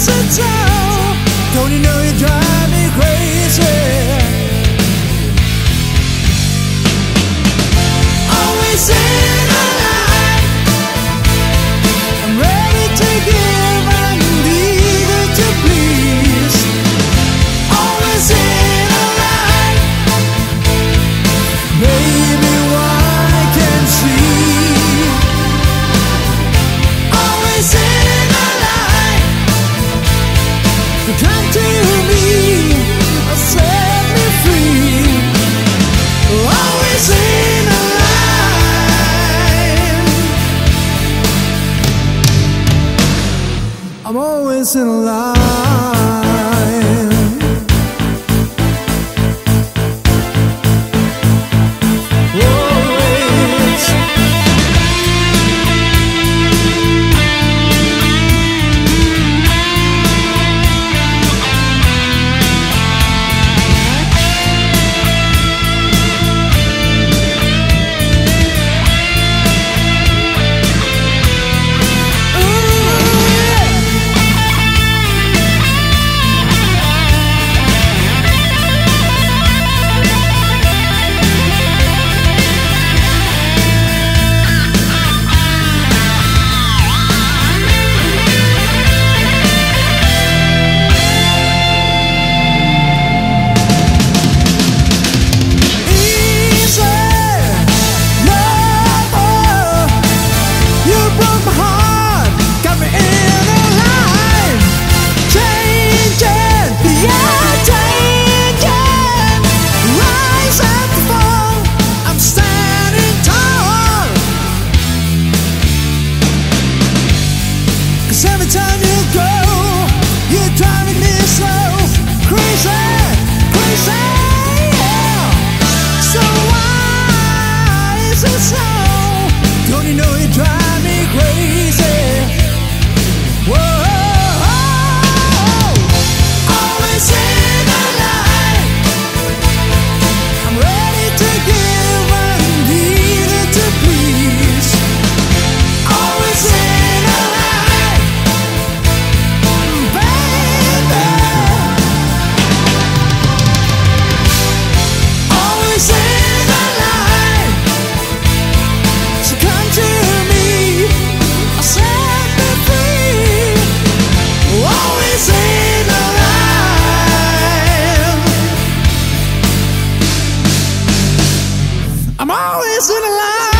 mistletoe. Don't you know you drive me crazy? Always in a line, I'm ready to give and eager to please. Always in a line, baby, what I can see. Always in a line, come to me, set me free. Always in a line, I'm always in a line. Always. Every time you go, you're driving me so crazy, crazy, yeah. So why is it so? Don't you know you drive me crazy? Whoa, always in a line, I'm ready to give and eager to please. Always in a line, always in a line, so come to me, set me free. Always in a line, I'm always in a line.